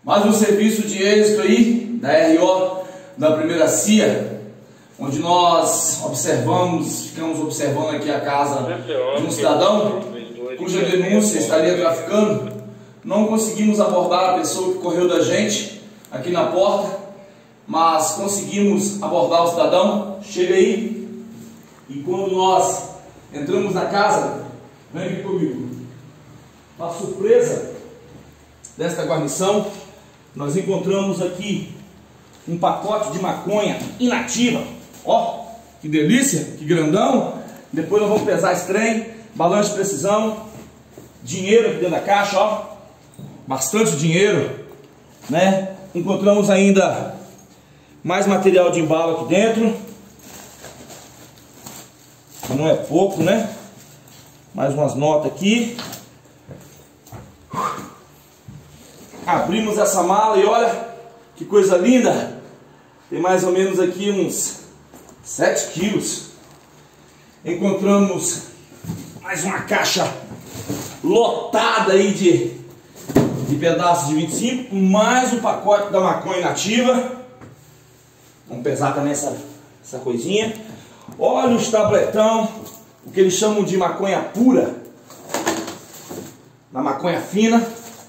Mais um serviço de êxito aí, da RO, da primeira CIA, onde nós ficamos observando aqui a casa de um cidadão, cuja denúncia estaria traficando. Não conseguimos abordar a pessoa que correu da gente aqui na porta, mas conseguimos abordar o cidadão. Chega aí, e quando nós entramos na casa, vem aqui comigo, a surpresa desta guarnição, nós encontramos aqui um pacote de maconha inativa. Ó, que delícia, que grandão. Depois nós vamos pesar esse trem, balanço de precisão, dinheiro aqui dentro da caixa, ó, bastante dinheiro, né? Encontramos ainda mais material de embalo aqui dentro, não é pouco, né? Mais umas notas aqui. Abrimos essa mala e olha que coisa linda. Tem mais ou menos aqui uns 7 quilos. Encontramos mais uma caixa lotada aí de pedaços de 25, mais um pacote da maconha nativa. Vamos pesar também essa coisinha. Olha os tabletão, o que eles chamam de maconha pura, da maconha fina.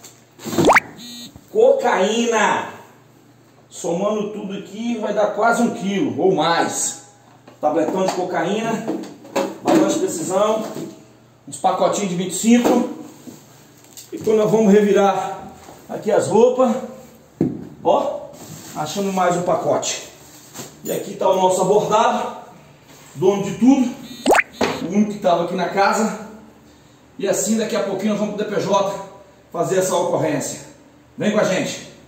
Cocaína, somando tudo aqui vai dar quase 1 quilo ou mais. Tabletão de cocaína, balanço de precisão, uns pacotinhos de 25. E quando nós vamos revirar aqui as roupas, ó, achamos mais um pacote. E aqui está o nosso abordado, dono de tudo, o único que estava aqui na casa. E assim daqui a pouquinho nós vamos para o DPJ fazer essa ocorrência. Vem com a gente.